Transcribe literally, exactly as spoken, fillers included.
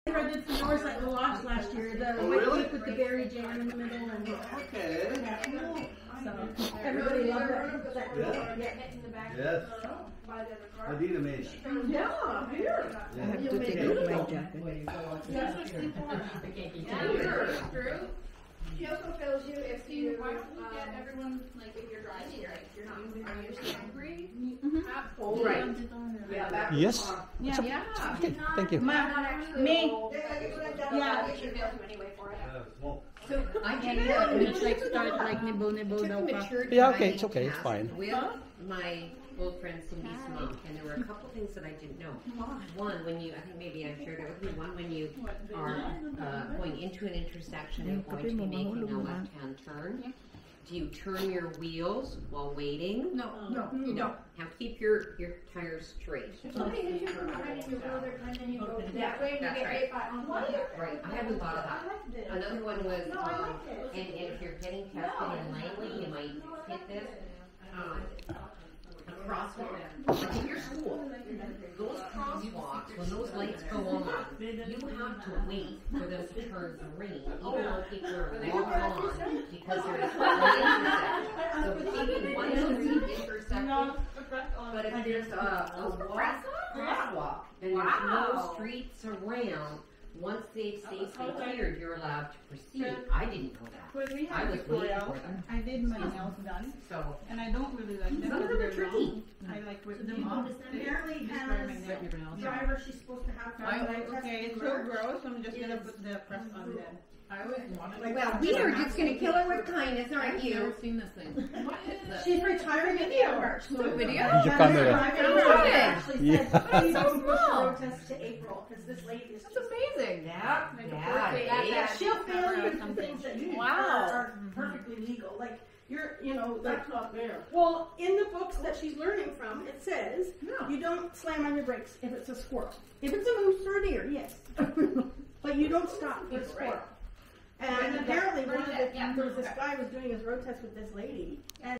I did some doors like the lodge last year. The Oh, white really? cake with the berry jam in the middle. And, Okay. yeah, so everybody loved that. that Yeah. yeah. Yes. Adina made it. Yeah, here. Yeah. I have to take off my jacket. She also tells you if you, Why don't we um, get everyone, like, if you're driving, right, if you're not moving around your angry, oh, right. Yeah, back Yes. on. Yeah, yeah. Okay, thank you. Not actually. Me. roll. Yeah. They should mail you anyway for it. Yeah, smoke. So I And can uh, it's like start like nibo nibo took a daw pa. mature Yeah, okay, driving it's okay, it's test fine. With my old friend Cindy Smoke, and there were a couple things that I didn't know. One, when you, I think maybe I shared it with you. One, when you are uh, going into an intersection and going to be making a left-hand turn, do you turn your wheels while waiting? No, no, You don't. Have to keep your your tires straight. Something if you go behind and you go there and then you go that way and you That's get right. hit by on one. Right. I hadn't thought of that. Another one was, um, and, and if you're getting tested in Langley, you might hit this. Um, a crosswalk. Like in your school, those crosswalks, when those lights go on, you have to wait for them to turn green, even though people are long gone, because there's one intersection. So taking one street intersection, but if there's a, a walk, crosswalk, and there's no streets around, once they've safely cleared, you're allowed to proceed. I didn't know that. When we I had was the waiting L'Oreal, for them. I did my nails done, So, and I don't really like them. some of them are They're tricky. long. I like ripping them off. Apparently Just wear my has nails. driver she's supposed to have. I, but I okay, tested it's her. so gross. I'm just gonna put the press on then. I always wanted. well, we are just gonna kill her with kindness, aren't you? seen this thing. What is this? She's retiring in the March. So video? Your camera. Actually Yeah. said, please So don't push the small. road test to April, because this lady is That's just. amazing. Yeah, yeah, Yeah, yeah. she'll fail you Something. for things that you Wow. are perfectly legal, like, you're, you know, like, That's not fair. well, in the books that she's learning from, it says, No. you don't slam on your brakes if it's a squirrel. If it's a moose or a deer, yes. But you don't stop for a squirrel. And apparently, one of the, there was this guy was doing his road test with this lady, and